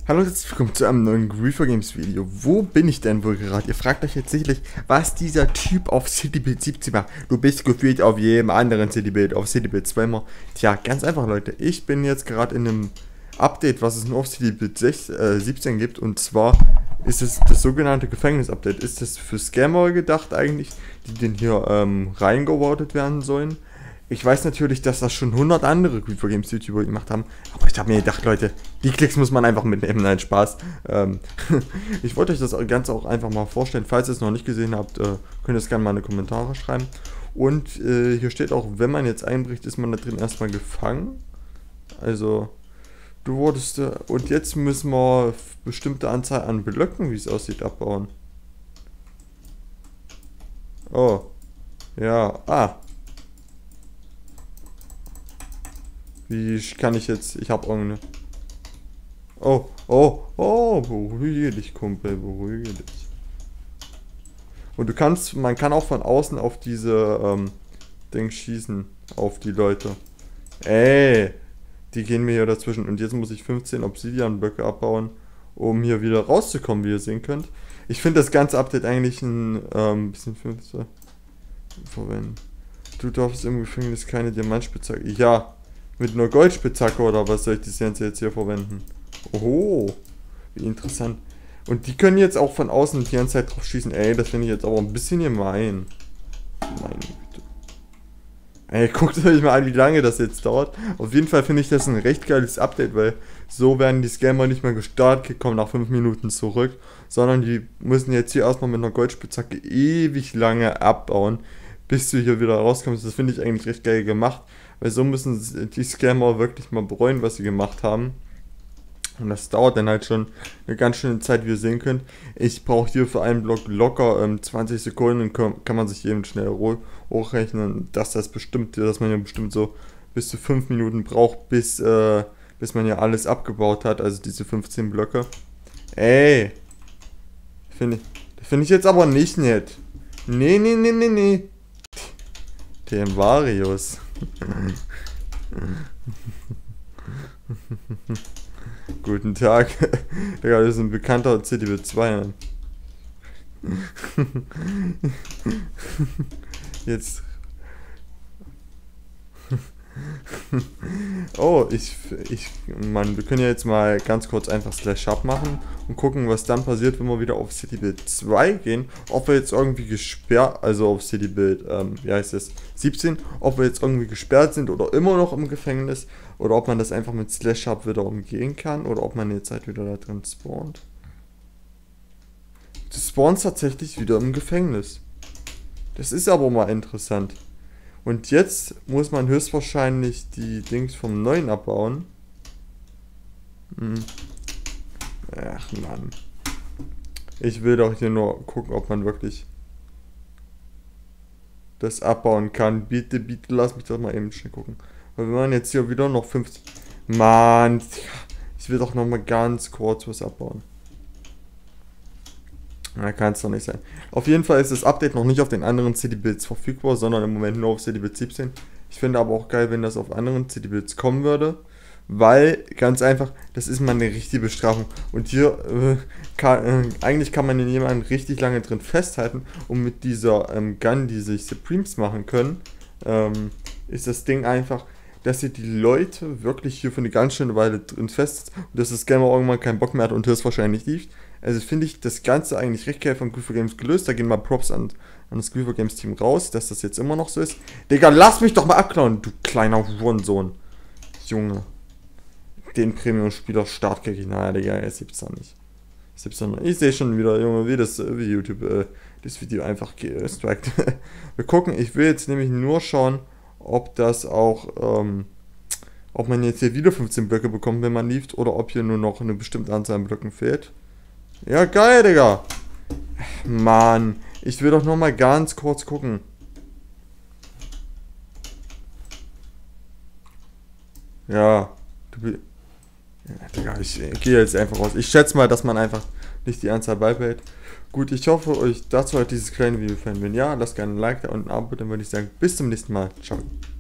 Hallo und herzlich willkommen zu einem neuen Griefer Games Video. Wo bin ich denn wohl gerade? Ihr fragt euch jetzt sicherlich, was dieser Typ auf Citybuild 17 macht. Du bist gefühlt auf jedem anderen Citybuild, auf Citybuild 2 immer. Tja, ganz einfach Leute, ich bin jetzt gerade in einem Update, was es nur auf Citybuild 17 gibt. Und zwar ist es das sogenannte Gefängnis-Update. Ist es für Scammer gedacht eigentlich, die denn hier reingewortet werden sollen? Ich weiß natürlich, dass das schon 100 andere Griefer Games YouTuber gemacht haben, aber ich habe mir gedacht, Leute, die Klicks muss man einfach mitnehmen, nein, Spaß. Ich wollte euch das Ganze auch einfach mal vorstellen, falls ihr es noch nicht gesehen habt, könnt ihr es gerne mal in die Kommentare schreiben. Und hier steht auch, wenn man jetzt einbricht, ist man da drin erstmal gefangen. Also, du wurdest, und jetzt müssen wir bestimmte Anzahl an Blöcken, wie es aussieht, abbauen. Oh, ja, Wie kann ich jetzt... Ich habe irgendeine... Oh, beruhige dich, Kumpel, beruhige dich. Und man kann auch von außen auf diese, Ding schießen. Auf die Leute. Ey, die gehen mir hier dazwischen. Und jetzt muss ich 15 Obsidian-Blöcke abbauen, um hier wieder rauszukommen, wie ihr sehen könnt. Ich finde das ganze Update eigentlich ein, bisschen finster verwenden. Du darfst im Gefängnis keine Diamantspitzhacke... Ja. Mit einer Goldspitzhacke oder was soll ich das Ganze jetzt hier verwenden? Oho, wie interessant. Und die können jetzt auch von außen die ganze Zeit drauf schießen. Ey, das finde ich jetzt aber ein bisschen gemein. Meine Güte. Ey, guckt euch mal an, wie lange das jetzt dauert. Auf jeden Fall finde ich das ein recht geiles Update, weil so werden die Scammer nicht mehr gestartet, kommen nach 5 Minuten zurück, sondern die müssen jetzt hier erstmal mit einer Goldspitzhacke ewig lange abbauen, bis du hier wieder rauskommst. Das finde ich eigentlich recht geil gemacht. Weil so müssen die Scammer wirklich mal bereuen, was sie gemacht haben. Und das dauert dann halt schon eine ganz schöne Zeit, wie ihr sehen könnt. Ich brauche hier für einen Block locker 20 Sekunden, kann man sich eben schnell hochrechnen, dass man ja bestimmt so bis zu 5 Minuten braucht, bis man ja alles abgebaut hat, also diese 15 Blöcke. Ey! Finde ich jetzt aber nicht nett. Nee. Der Varius. Guten Tag. Ja, das ist ein bekannter Citybuild 2. Jetzt. Oh, Mann, wir können ja jetzt mal ganz kurz einfach /sharp machen und gucken, was dann passiert, wenn wir wieder auf Citybuild 2 gehen. Ob wir jetzt irgendwie gesperrt, also auf Citybuild, wie heißt das, 17, ob wir jetzt irgendwie gesperrt sind oder immer noch im Gefängnis oder ob man das einfach mit /sharp wieder umgehen kann oder ob man jetzt halt wieder da drin spawnt. Du spawnst tatsächlich wieder im Gefängnis. Das ist aber mal interessant. Und jetzt muss man höchstwahrscheinlich die Dings vom Neuen abbauen. Ach Mann. Ich will doch hier nur gucken, ob man wirklich das abbauen kann. Bitte, lass mich doch mal eben schnell gucken. Weil wenn man jetzt hier wieder noch 50... Mann, ich will doch noch mal ganz kurz was abbauen. Na, kann es doch nicht sein. Auf jeden Fall ist das Update noch nicht auf den anderen Citybuilds verfügbar, sondern im Moment nur auf Citybuild 17. Ich finde aber auch geil, wenn das auf anderen Citybuilds kommen würde, weil, ganz einfach, das ist mal eine richtige Bestrafung. Und hier, eigentlich kann man den jemanden richtig lange drin festhalten und mit dieser Gun, die sich Supremes machen können, ist das Ding einfach, dass ihr die Leute wirklich hier für eine ganz schöne Weile drin fest und dass das Scammer irgendwann keinen Bock mehr hat und höchstwahrscheinlich lief. Also finde ich das Ganze eigentlich recht geil von Griefer Games gelöst. Da gehen mal Props an das Griefer Games Team raus, dass das jetzt immer noch so ist. Digga, lass mich doch mal abklauen, du kleiner Hurensohn. Junge. Den Premium-Spieler Startkrieg. Naja, Digga, es gibt's doch nicht. Ich sehe schon wieder, Junge, wie YouTube das Video einfach gestrikt. Wir gucken, ich will jetzt nämlich nur schauen, ob das auch, ob man jetzt hier wieder 15 Blöcke bekommt, wenn man lieft, oder ob hier nur noch eine bestimmte Anzahl an Blöcken fehlt. Ja, geil, Digga. Mann, ich will doch noch mal ganz kurz gucken. Ja, Digga, ich gehe jetzt einfach raus. Ich schätze mal, dass man einfach nicht die Anzahl beibehält. Gut, ich hoffe, euch dazu hat dieses kleine Video gefallen. Wenn ja, lasst gerne ein Like da und ein Abo, dann würde ich sagen, bis zum nächsten Mal. Ciao.